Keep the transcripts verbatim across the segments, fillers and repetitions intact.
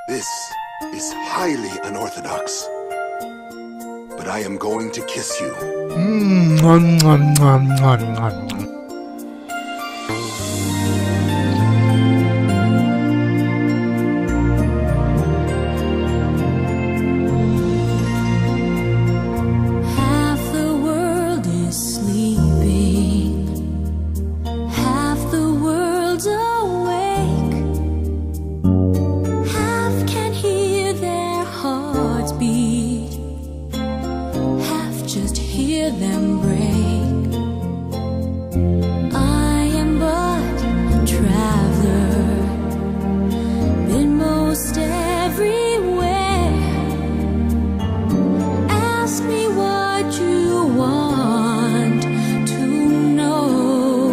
This is highly unorthodox. But I am going to kiss you. Mm, nom, nom, nom, nom, nom. Just hear them break. I am but a traveler, been most everywhere. Ask me what you want to know.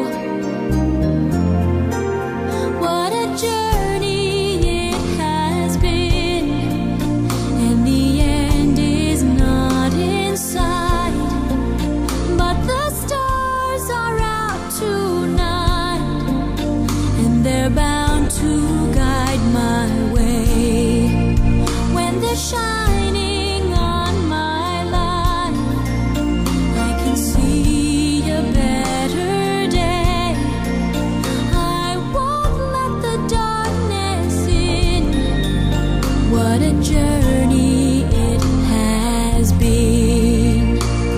What a journey it has been, and the end is not in sight, but the stars are out tonight, and they're bound to guide my way. When they're shining on my life, I can see a better day. I won't let the darkness in. What a journey it has been.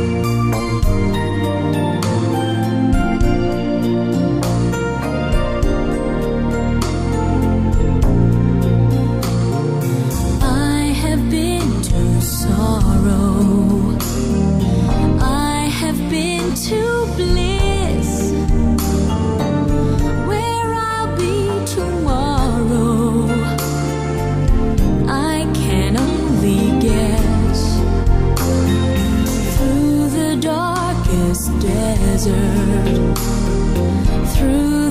I have been to sorrow, I have been to bliss. Where I'll be tomorrow, I can only guess. Through the darkest desert, through